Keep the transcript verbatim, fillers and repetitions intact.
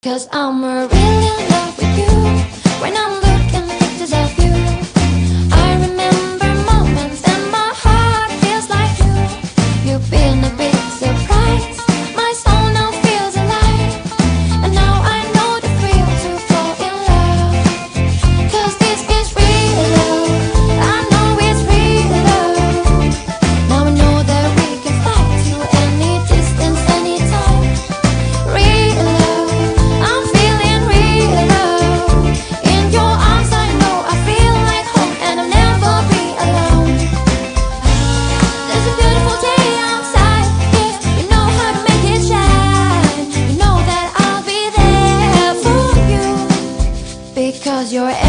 'Cause I'm really in love with you. When I'm looking at pictures of you, I remember moments and my heart feels like you. You've been a big surprise. My soul now feels alive. And now I know the thrill to fall in love. 'Cause this is real love. I know it's real love. Now I know that we can fly to any distance, anytime. Real love. I'm feeling real love. In your arms I know I feel like home, and I'll never be alone. There's a beautiful day outside. Yes, you know how to make it shine. You know that I'll be there for you, because you're